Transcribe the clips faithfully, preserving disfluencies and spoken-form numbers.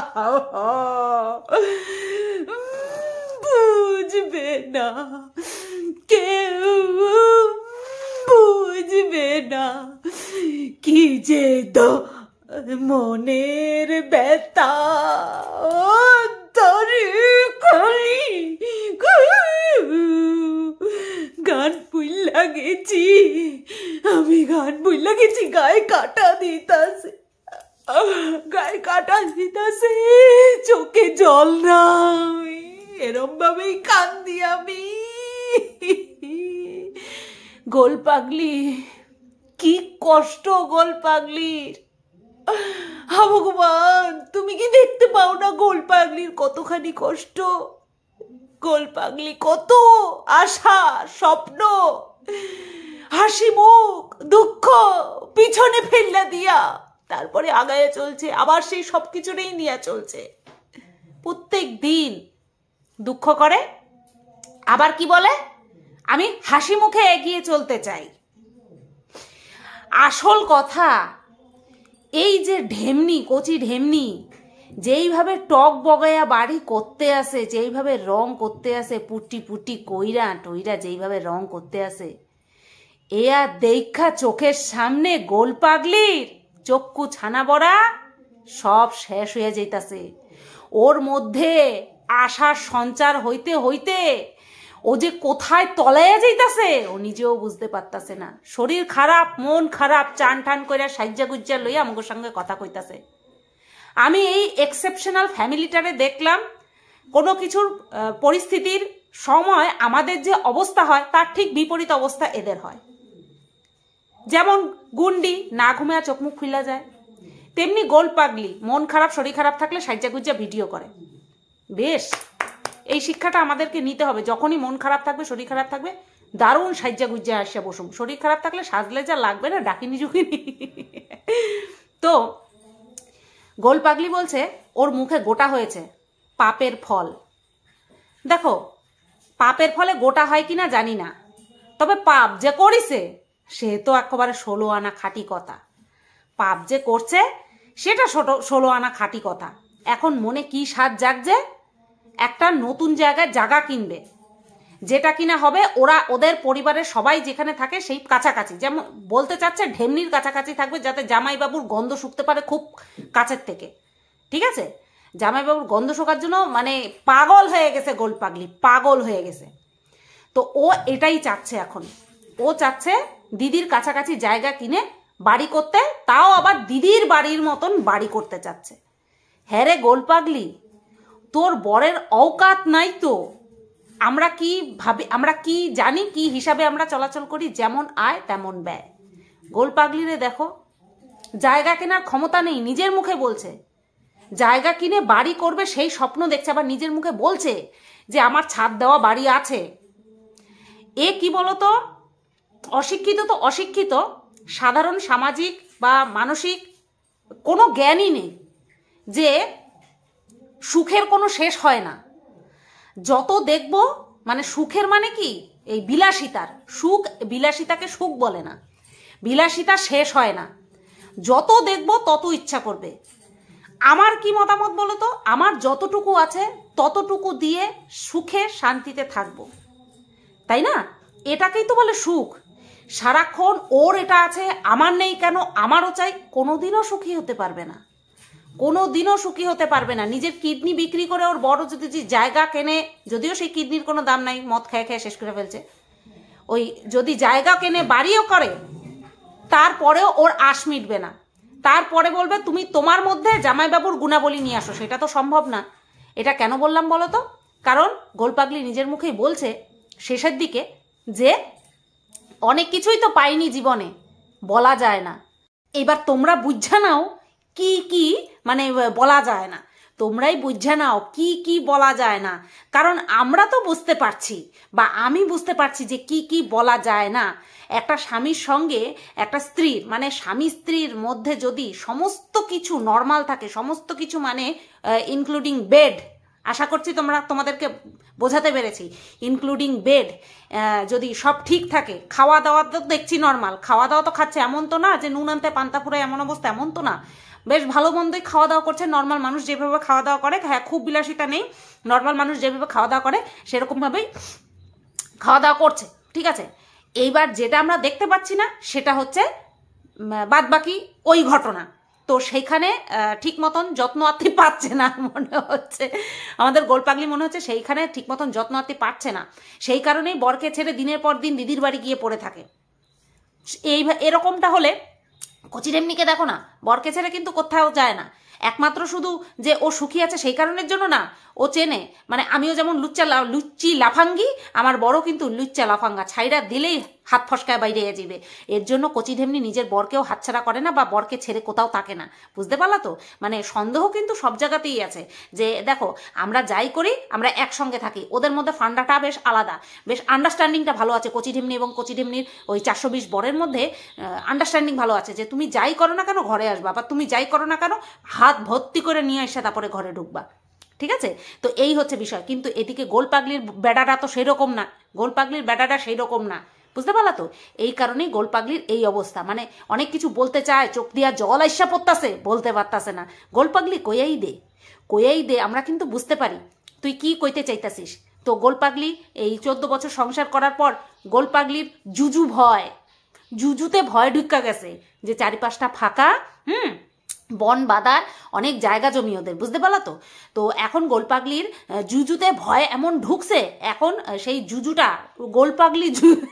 বুঝবে না, কেউ বুঝবে না কি যে তো মনের ব্যথা তরি খালি গান বুইলা গেছি, আমি গান বুইলা গেছি, গায়ে কাটা দিতাছে, গায়ে কাটা দিতাছে, চোখে জল নাই, এরম ভাবেই কান্দি আমি। গোল পাগলি, কি কষ্ট গোল পাগলির। হা ভগবান, তুমি কি দেখতে পাও না গোল পাগলির কতখানি কষ্ট? গোল পাগলি কত আশা স্বপ্ন হাসি মুখ দুঃখ পিছনে ফেললা দিয়া তারপরে আগায়ে চলছে, আবার সেই সব কিছুটাই নিয়ে চলছে। প্রত্যেক দিন দুঃখ করে, আবার কি বলে, আমি হাসি মুখে এগিয়ে চলতে চাই। আসল কথা, এই যে ঢেমনি, কচি ঢেমনি যেইভাবে টক বগায়া বাড়ি করতে আসে, যেইভাবে রং করতে আসে, পুটি পুটি কইরা টইরা যেইভাবে রং করতে আসে, এ আর দেখা চোখের সামনে গোল পাগলির চক্ষু ছানা বড়া সব শেষ হয়ে যাইতাছে। ওর মধ্যে আশার সঞ্চার হইতে হইতে ও যে কোথায় তলাইয়া যাইতাছে ও নিজেও বুঝতে পারতাছে না। শরীর খারাপ, মন খারাপ, চান টান কইরা সাজ্জা গুজ্জা লইয়া আমাদের সঙ্গে কথা কইতাছে। আমি এই এক্সেপশনাল ফ্যামিলিটারে দেখলাম, কোনো কিছুর পরিস্থিতির সময় আমাদের যে অবস্থা হয় তার ঠিক বিপরীত অবস্থা এদের হয়। যেমন গুন্ডি না ঘুমিয়ে চোখ মুখ খুলে যায়, তেমনি গোল পাগলি মন খারাপ শরীর খারাপ থাকলে সাজ্জা গুজ্জা ভিডিও করে। বেশ, এই শিক্ষাটা আমাদেরকে নিতে হবে। যখনই মন খারাপ থাকবে, শরীর খারাপ থাকবে, দারুণ সাজ্জা গুজ্জা আসিয়া বসুম। শরীর খারাপ থাকলে সাজলে যা লাগবে না, ডাকিনি জুকিনি। তো গোল পাগলি বলছে ওর মুখে গোটা হয়েছে পাপের ফল। দেখো, পাপের ফলে গোটা হয় কিনা জানি না, তবে পাপ যে করিছে সে তো একেবারে ষোলো আনা খাঁটি কথা। পাপ যে করছে সেটা ষোলো আনা খাঁটি কথা। এখন মনে কি সাজ জাগছে, একটা নতুন জায়গায় জায়গা কিনবে, যেটা কিনা হবে ওরা ওদের পরিবারের সবাই যেখানে থাকে সেই কাছাকাছি। যেমন বলতে চাচ্ছে ঢেমনির কাছাকাছি থাকবে, যাতে জামাইবাবুর গন্ধ শুকতে পারে খুব কাছের থেকে। ঠিক আছে, জামাইবাবুর গন্ধ শোকার জন্য মানে পাগল হয়ে গেছে গোল পাগলি, পাগল হয়ে গেছে। তো ও এটাই চাচ্ছে। এখন ও চাচ্ছে দিদির কাছাকাছি জায়গা কিনে বাড়ি করতে, তাও আবার দিদির বাড়ির মতন বাড়ি করতে চাচ্ছে। হ্যাঁ রে গোল পাগলি, তোর বরের অওকাত নাই তো। আমরা কি ভাবে, আমরা কি জানি, কি হিসাবে আমরা চলাচল করি, যেমন আয় তেমন ব্যয়। গোল পাগলিরে দেখো, জায়গা কেনার ক্ষমতা নেই, নিজের মুখে বলছে জায়গা কিনে বাড়ি করবে সেই স্বপ্ন দেখছে, আবার নিজের মুখে বলছে যে আমার ছাদ দেওয়া বাড়ি আছে। এ কি বলতো, অশিক্ষিত তো অশিক্ষিত, সাধারণ সামাজিক বা মানসিক কোনো জ্ঞানই নেই যে সুখের কোনো শেষ হয় না। যত দেখব মানে সুখের মানে কি, এই বিলাসিতার সুখ, বিলাসিতাকে সুখ বলে না, বিলাসিতা শেষ হয় না। যত দেখব তত ইচ্ছা করবে। আমার কি মতামত বলো তো, আমার যতটুকু আছে ততটুকু দিয়ে সুখে শান্তিতে থাকবো, তাই না? এটাকেই তো বলে সুখ। সারাক্ষণ ওর এটা আছে আমার নেই কেন, আমারও চাই, কোনোদিনও সুখী হতে পারবে না, কোনো দিনও সুখী হতে পারবে না। নিজের কিডনি বিক্রি করে ওর বড় যদি জায়গা কেনে, যদিও সেই কিডনির কোনো দাম নাই, মদ খেয়ে খেয়ে শেষ করে ফেলছে, ওই যদি জায়গা কেনে বাড়িও করে, তারপরেও ওর আশ মিটবে না। তারপরে বলবে তুমি তোমার মধ্যে জামাইবাবুর গুণাবলী নিয়ে আসো, সেটা তো সম্ভব না। এটা কেন বললাম বলো তো, কারণ গোল পাগলি নিজের মুখেই বলছে শেষের দিকে যে অনেক কিছুই তো পাইনি জীবনে, বলা যায় না। এবার তোমরা বুঝা নাও কি কি মানে বলা যায় না, তোমরাই বুঝা নাও কি কি বলা যায় না। কারণ আমরা তো বুঝতে পারছি, বা আমি বুঝতে পারছি যে কি কি বলা যায় না। একটা স্বামীর সঙ্গে একটা স্ত্রীর মানে স্বামী স্ত্রীর মধ্যে যদি সমস্ত কিছু নর্মাল থাকে, সমস্ত কিছু মানে ইনক্লুডিং বেড, আশা করছি তোমরা তোমাদেরকে বোঝাতে পেরেছি, ইনক্লুডিং বেড যদি সব ঠিক থাকে, খাওয়া দাওয়া তো দেখছি নর্মাল, খাওয়া দাওয়া তো খাচ্ছে, এমন তো না যে নুন আনতে পান্তা ফুরায় এমন অবস্থা, এমন তো না। বেশ ভালো মন্দই খাওয়া দাওয়া করছে, নর্মাল মানুষ যেভাবে খাওয়া দাওয়া করে, হ্যাঁ খুব বিলাসিতা নেই, নর্মাল মানুষ যেভাবে খাওয়া দাওয়া করে সেরকমভাবেই খাওয়া দাওয়া করছে, ঠিক আছে। এইবার যেটা আমরা দেখতে পাচ্ছি না সেটা হচ্ছে বাদ বাকি ওই ঘটনা। তো সেইখানে ঠিক মতন যত্ন আত্মি পাচ্ছে না মনে হচ্ছে, আমাদের গোলপাগলি মনে হচ্ছে সেইখানে ঠিক মতন যত্ন আত্মি পাচ্ছে না, সেই কারণেই বরকে ছেড়ে দিনের পর দিন দিদির বাড়ি গিয়ে পড়ে থাকে। এই এরকমটা হলে কচিরেমনিকে দেখো না, বরকে ছেড়ে কিন্তু কোথাও যায় না, একমাত্র শুধু যে ও সুখী আছে সেই কারণের জন্য না, ও চেনে মানে আমিও যেমন লুচ্চা লুচ্চি লাফাঙ্গি, আমার বড় কিন্তু লুচ্চা লাফাঙ্গা, ছাইরা দিলেই হাত ফসকায় বাইরে যাবে। এর জন্য কচি ঢেমনি নিজের বরকেও হাতছাড়া করে না বা বরকে ছেড়ে কোথাও থাকে না, বুঝতে পারলা তো। মানে সন্দেহ কিন্তু সব জায়গাতেই আছে যে দেখো আমরা যাই করি আমরা একসঙ্গে থাকি, ওদের মধ্যে ফান্ডাটা বেশ আলাদা, বেশ আন্ডারস্ট্যান্ডিংটা ভালো আছে কচি ঢেমনি এবং কচি ঢেমনির ওই চারশো বিশ বরের মধ্যে আন্ডারস্ট্যান্ডিং ভালো আছে যে তুমি যাই করো না কেন ঘরে আসবা, বা তুমি যাই করো না কেন হাত ভর্তি করে নিয়ে এসে তারপরে ঘরে ঢুকবা, ঠিক আছে। তো এই হচ্ছে বিষয়। কিন্তু এদিকে গোলপাগলির বেড়াটা তো সেই রকম না, গোলপাগলির বেড়াটা সেই রকম না, বুঝতে পারলা তো। এই কারণেই গোলপাগলির এই অবস্থা, মানে অনেক কিছু বলতে চায়, চোখ দিয়া জল আইসা পড়তাছে, বলতে পারতাছে না। গোলপাগলি কইয়াই দে কইয়াই দে আমরা কিন্তু বুঝতে পারি তুই কি কইতে চাইতাছিস। তো গোলপাগলি এই চোদ্দ বছর সংসার করার পর গোলপাগলির জুজু ভয়, জুজুতে ভয় ঢুকা গেছে যে চারিপাশটা ফাঁকা, হুম বন বাদার অনেক জায়গা জমি ওদের, বুঝতে পারলা তো। তো এখন গোলপাগলির জুজুতে ভয় এমন ঢুকছে, এখন সেই জুজুটা গোলপাগলি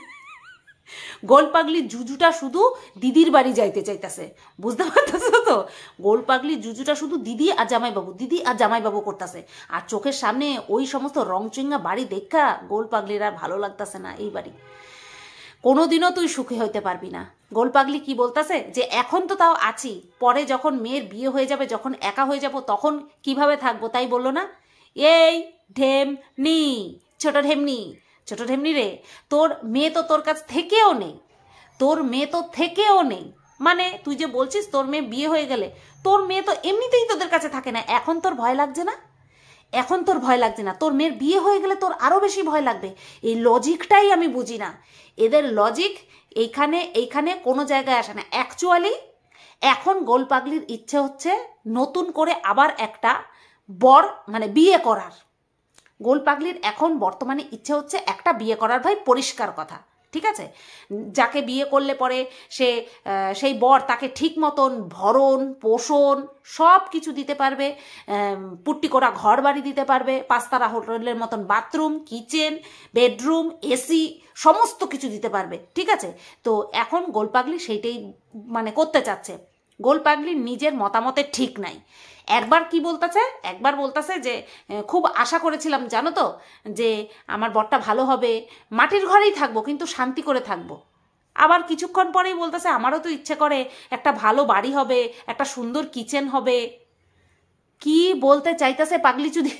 গোলপাগলি জুজুটা শুধু দিদির বাড়ি যাইতে চাইতেছে, বুঝতে পারতেছো তো। গোলপাগলি জুজুটা শুধু দিদি আর জামাইবাবু, দিদি আর জামাইবাবু করতেছে, আর চোখের সামনে ওই সমস্ত রংচুঙ্গা বাড়ি দেখা গোলপাগলির আর ভালো লাগতেছে না এই বাড়ি। কোনোদিনও তুই সুখী হইতে পারবি না। গোলপাগলি কি বলতেছে যে এখন তো তাও আছি, পরে যখন মেয়ের বিয়ে হয়ে যাবে, যখন একা হয়ে যাব তখন কিভাবে থাকবো, তাই বললো না। এই ঢেমনি, ছোট ঢেমনি, ছোট ঢেমনি রে, তোর মেয়ে তো তোর কাছ থেকেও নেই, তোর মেয়ে তো থেকেও নেই, মানে তুই যে বলছিস তোর মেয়ে বিয়ে হয়ে গেলে, তোর মেয়ে তো এমনিতেই তোদের কাছে থাকে না, এখন তোর ভয় লাগছে না, এখন তোর ভয় লাগছে না, তোর মেয়ের বিয়ে হয়ে গেলে তোর আরো বেশি ভয় লাগবে। এই লজিকটাই আমি বুঝি না, এদের লজিক এইখানে এইখানে কোনো জায়গায় আসে না। অ্যাকচুয়ালি এখন গোলপাগলির ইচ্ছে হচ্ছে নতুন করে আবার একটা বর মানে বিয়ে করার, গোলপাগলির এখন বর্তমানে ইচ্ছে হচ্ছে একটা বিয়ে করার, ভাই পরিষ্কার কথা, ঠিক আছে। যাকে বিয়ে করলে পরে সে সেই বর তাকে ঠিক মতন ভরণ পোষণ সব কিছু দিতে পারবে, পুট্টি করা ঘর বাড়ি দিতে পারবে, পাঁচতারা হোটেলের মতন বাথরুম কিচেন বেডরুম এসি সমস্ত কিছু দিতে পারবে, ঠিক আছে। তো এখন গোলপাগলি সেইটাই মানে করতে চাচ্ছে। গোলপাগলি নিজের মতামতের ঠিক নাই। একবার কি বলতেছে, একবার বলতেছে যে খুব আশা করেছিলাম জানো তো যে আমার বরটা ভালো হবে, মাটির ঘরেই থাকবো কিন্তু শান্তি করে থাকবো। আবার কিছুক্ষণ পরেই বলতেছে আমারও তো ইচ্ছে করে একটা ভালো বাড়ি হবে, একটা সুন্দর কিচেন হবে। কি বলতে চাইতেছে পাগলি চুদি,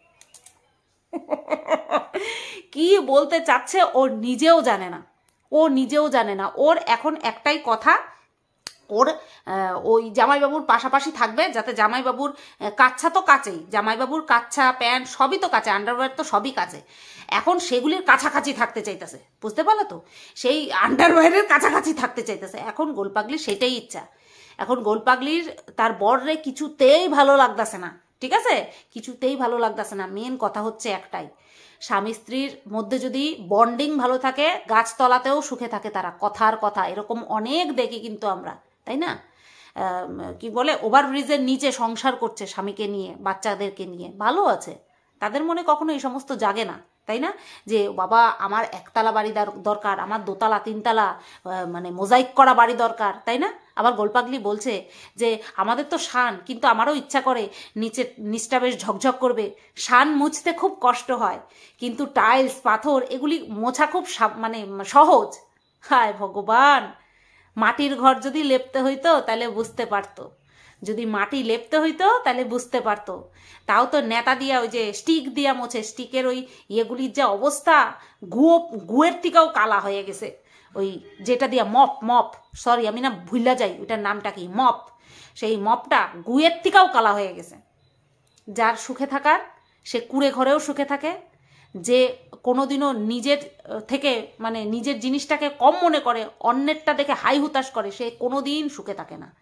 কি বলতে চাচ্ছে ও নিজেও জানে না, ও নিজেও জানে না। ওর এখন একটাই কথা, ওর ওই জামাইবাবুর পাশাপাশি থাকবে, যাতে জামাইবাবুর কাচ্ছা তো কাচেই, জামাইবাবুর কাচ্ছা প্যান্ট সবই তো কাচে, আন্ডারওয়্যার তো সবই কাচে, এখন সেগুলির কাছাকাছি থাকতে চাইতেছে, বুঝতে পারলো তো, সেই আন্ডারওয়্যারের কাছাকাছি থাকতে চাইতেছে। এখন গোলপাগলির সেটাই ইচ্ছা। এখন গোলপাগলির তার বররে কিছুতেই ভালো লাগতেছে না, ঠিক আছে, কিছুতেই ভালো লাগতেছে না। মেন কথা হচ্ছে একটাই, স্বামী স্ত্রীর মধ্যে যদি বন্ডিং ভালো থাকে গাছতলাতেও সুখে থাকে তারা, কথার কথা এরকম অনেক দেখি কিন্তু আমরা, তাই না। কি বলে ওভারব্রিজের নিচে সংসার করছে স্বামীকে নিয়ে বাচ্চাদেরকে নিয়ে, ভালো আছে, তাদের মনে কখনো এই সমস্ত জাগে না, তাই না, যে বাবা আমার একতলা বাড়ি দরকার, আমার দোতলা তিনতলা মানে মোজাইক করা বাড়ি দরকার, তাই না। আবার গোলপাগলি বলছে যে আমাদের তো শান, কিন্তু আমারও ইচ্ছা করে নিচে নিচটা বেশ ঝকঝক করবে, শান মুছতে খুব কষ্ট হয়, কিন্তু টাইলস পাথর এগুলি মোছা খুব মানে সহজ। হায় ভগবান, মাটির ঘর যদি লেপতে হইতো তাহলে বুঝতে পারতো, যদি মাটি লেপতে হইতো তাহলে বুঝতে পারতো। তাও তো নেতা দিয়া ওই যে স্টিক দিয়া মোছে, স্টিকের ওই ইয়েগুলির যা অবস্থা, গুয়ো গুয়ের থেকেও কালা হয়ে গেছে, ওই যেটা দিয়া মপ মপ সরি আমি না ভুলা যাই ওইটার নামটা কি, মপ, সেই মপটা গুয়ের থেকেও কালা হয়ে গেছে। যার সুখে থাকার সে কুড়ে ঘরেও সুখে থাকে, যে কোনোদিনও নিজের থেকে মানে নিজের জিনিসটাকে কম মনে করে অন্যেরটা দেখে হাই হুতাশ করে, সে কোনোদিন সুখে থাকে না,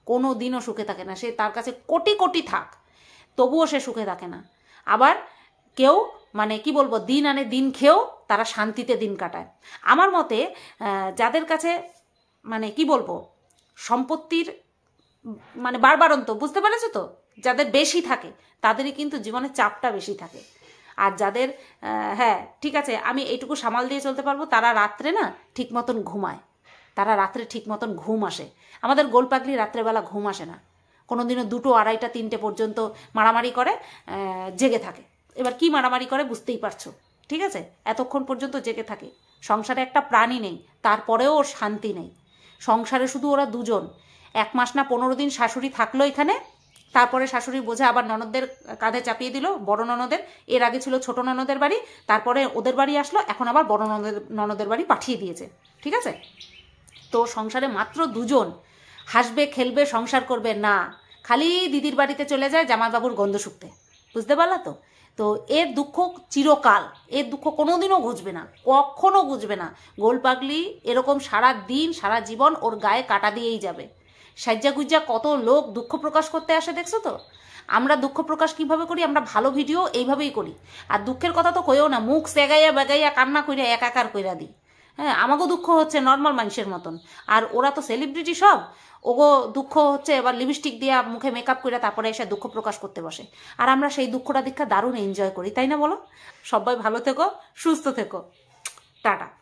কোনো দিনও সুখে থাকে না। সে তার কাছে কোটি কোটি থাক, তবুও সে সুখে থাকে না। আবার কেউ মানে কি বলবো, দিন আনে দিন খেয়েও তারা শান্তিতে দিন কাটায়। আমার মতে যাদের কাছে মানে কি বলবো সম্পত্তির মানে বারবারন্ত, বুঝতে পেরেছো তো, যাদের বেশি থাকে তাদেরই কিন্তু জীবনে চাপটা বেশি থাকে। আর যাদের হ্যাঁ ঠিক আছে আমি এইটুকু সামাল দিয়ে চলতে পারবো, তারা রাত্রে না ঠিক মতন ঘুমায়, তারা রাত্রে ঠিক মতন ঘুম আসে। আমাদের গোলপাগলি রাত্রেবেলা ঘুম আসে না, কোনো দিনও দুটো আড়াইটা তিনটে পর্যন্ত মারামারি করে জেগে থাকে। এবার কি মারামারি করে বুঝতেই পারছো, ঠিক আছে, এতক্ষণ পর্যন্ত জেগে থাকে। সংসারে একটা প্রাণী নেই, তারপরেও ওর শান্তি নেই। সংসারে শুধু ওরা দুজন, এক মাস না পনেরো দিন শাশুড়ি থাকলো এখানে, তারপরে শাশুড়ির বোঝা আবার ননদদের কাঁধে চাপিয়ে দিল, বড় ননদের। এর আগে ছিল ছোট ননদের বাড়ি, তারপরে ওদের বাড়ি আসলো, এখন আবার বড় ননদের ননদের বাড়ি পাঠিয়ে দিয়েছে, ঠিক আছে। তো সংসারে মাত্র দুজন, হাসবে খেলবে সংসার করবে না, খালি দিদির বাড়িতে চলে যায় জামাইবাবুর গন্ধ শুকতে, বুঝতে পারলা তো। তো এর দুঃখ চিরকাল, এর দুঃখ কোনোদিনও ঘুচবে না, কখনো ঘুচবে না। গোলপাগলি এরকম সারা দিন সারা জীবন ওর গায়ে কাটা দিয়েই যাবে। সাজ্জা গুজ্জা কত লোক দুঃখ প্রকাশ করতে আসে, দেখছো তো। আমরা দুঃখ প্রকাশ কিভাবে করি, আমরা ভালো ভিডিও এইভাবেই করি। আর দুঃখের কথা তো কইও না, মুখ সেগাইয়া বেগাইয়া কান্না কইরা একাকার কইরা দিই। হ্যাঁ, আমাকেও দুঃখ হচ্ছে নর্মাল মানুষের মতন। আর ওরা তো সেলিব্রিটি সব, ওগো দুঃখ হচ্ছে এবার লিপস্টিক দিয়া মুখে মেকআপ করে তারপরে এসে দুঃখ প্রকাশ করতে বসে। আর আমরা সেই দুঃখটা দেখা দারুণ এনজয় করি, তাই না বলো। সবাই ভালো থেকো, সুস্থ থেকো, টাটা।